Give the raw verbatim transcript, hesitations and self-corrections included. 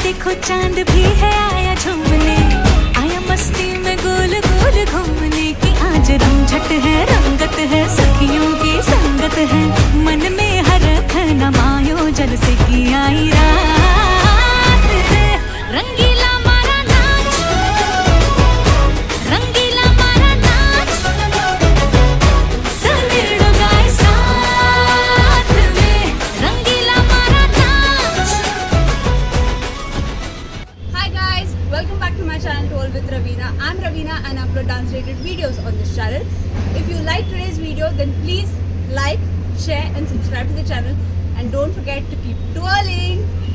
देखो चांद भी है आया झूमने, आया मस्ती में गोल गोल घूमने की। आज रमझट है, रंगत है, सखियों की संगत है, मन में हरख न मायो जल से की आई रात। रंगीला मारा नाच, रंगीला मारा नाच, सनेड़ो गाए साथ में, रंगीला मारा नाच। Hi guys, welcome back to my channel Told with Ravina. I'm Ravina and I upload dance related videos on this channel. If you like today's video, then please like, share and subscribe to the channel, and don't forget to keep twirling.